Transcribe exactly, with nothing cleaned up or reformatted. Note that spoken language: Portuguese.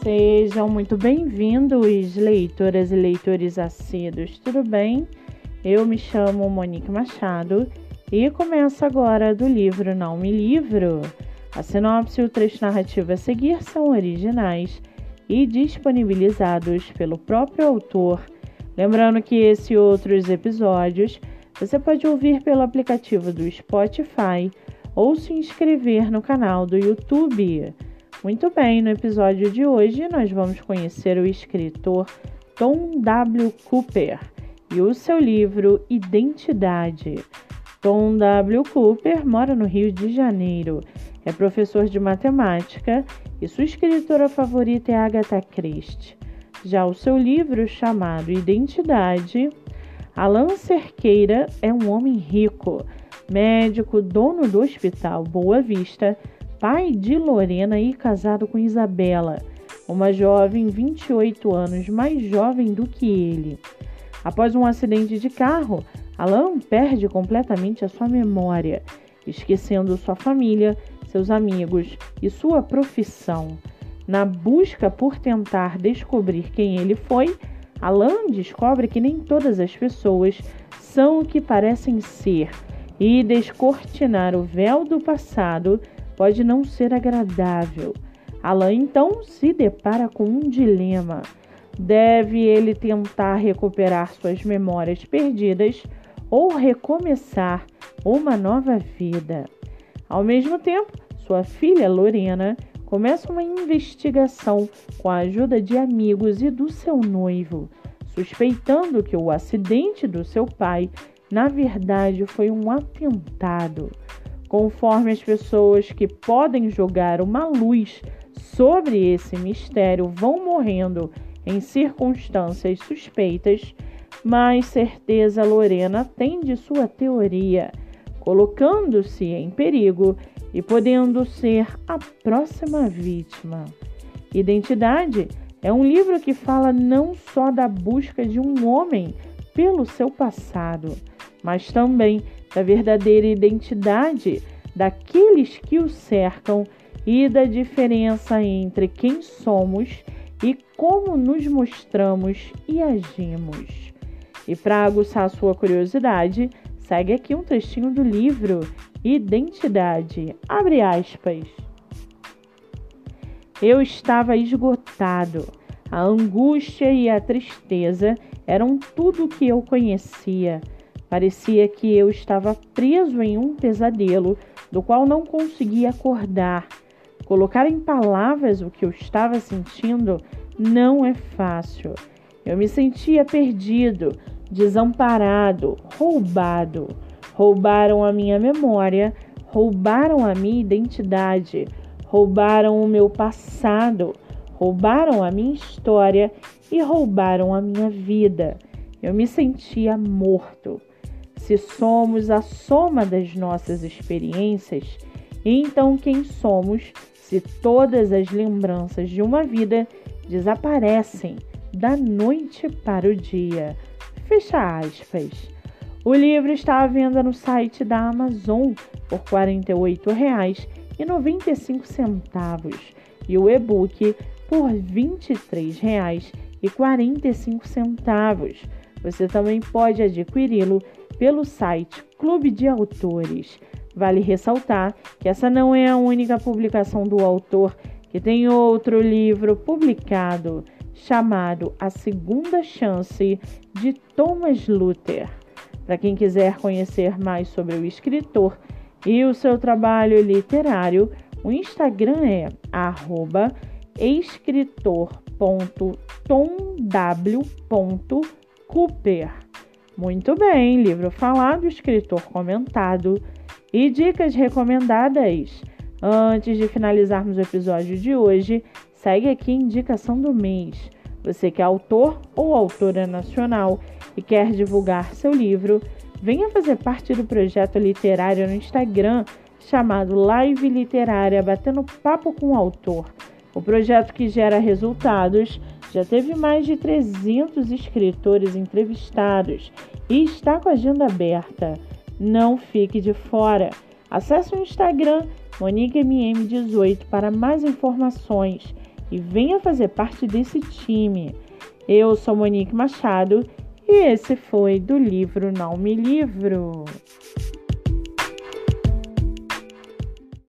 Sejam muito bem-vindos, leitoras e leitores assíduos, tudo bem? Eu me chamo Monique Machado e começo agora do livro Não Me Livro. A sinopse e o trecho narrativo a seguir são originais e disponibilizados pelo próprio autor. Lembrando que esse e outros episódios você pode ouvir pelo aplicativo do Spotify ou se inscrever no canal do YouTube. Muito bem, no episódio de hoje nós vamos conhecer o escritor Tom W. Cooper e o seu livro Identidade. Tom W. Cooper mora no Rio de Janeiro, é professor de matemática e sua escritora favorita é Agatha Christie. Já o seu livro, chamado Identidade, Alan Cerqueira é um homem rico, médico, dono do Hospital Boa Vista, pai de Lorena e casado com Isabela, uma jovem vinte e oito anos mais jovem do que ele. Após um acidente de carro, Alan perde completamente a sua memória, esquecendo sua família, seus amigos e sua profissão. Na busca por tentar descobrir quem ele foi, Alan descobre que nem todas as pessoas são o que parecem ser, e descortinar o véu do passado pode não ser agradável. Alan então se depara com um dilema. Deve ele tentar recuperar suas memórias perdidas ou recomeçar uma nova vida? Ao mesmo tempo, sua filha Lorena começa uma investigação com a ajuda de amigos e do seu noivo, suspeitando que o acidente do seu pai, na verdade, foi um atentado. Conforme as pessoas que podem jogar uma luz sobre esse mistério vão morrendo em circunstâncias suspeitas, mais certeza Lorena tem de sua teoria, colocando-se em perigo e podendo ser a próxima vítima. Identidade é um livro que fala não só da busca de um homem pelo seu passado, mas também da verdadeira identidade daqueles que o cercam e da diferença entre quem somos e como nos mostramos e agimos. E para aguçar sua curiosidade, segue aqui um trechinho do livro Identidade. Abre aspas. Eu estava esgotado. A angústia e a tristeza eram tudo o que eu conhecia. Parecia que eu estava preso em um pesadelo do qual não conseguia acordar. Colocar em palavras o que eu estava sentindo não é fácil. Eu me sentia perdido, desamparado, roubado. Roubaram a minha memória, roubaram a minha identidade, roubaram o meu passado, roubaram a minha história e roubaram a minha vida. Eu me sentia morto. Se somos a soma das nossas experiências, então quem somos se todas as lembranças de uma vida desaparecem da noite para o dia? Fecha aspas. O livro está à venda no site da Amazon por quarenta e oito reais e noventa e cinco centavos e o e-book por vinte e três reais e quarenta e cinco centavos. Você também pode adquiri-lo pelo site Clube de Autores. Vale ressaltar que essa não é a única publicação do autor, que tem outro livro publicado chamado A Segunda Chance, de Thomas Luther. Para quem quiser conhecer mais sobre o escritor e o seu trabalho literário, o Instagram é arroba escritor ponto tom w ponto cooper. Muito bem, livro falado, escritor comentado e dicas recomendadas. Antes de finalizarmos o episódio de hoje, segue aqui a indicação do mês. Você que é autor ou autora nacional e quer divulgar seu livro, venha fazer parte do projeto literário no Instagram chamado Live Literária Batendo Papo com o Autor. O projeto, que gera resultados, já teve mais de trezentos escritores entrevistados e está com a agenda aberta. Não fique de fora. Acesse o Instagram Monique M M dezoito para mais informações e venha fazer parte desse time. Eu sou Monique Machado e esse foi do livro Não Me Livro.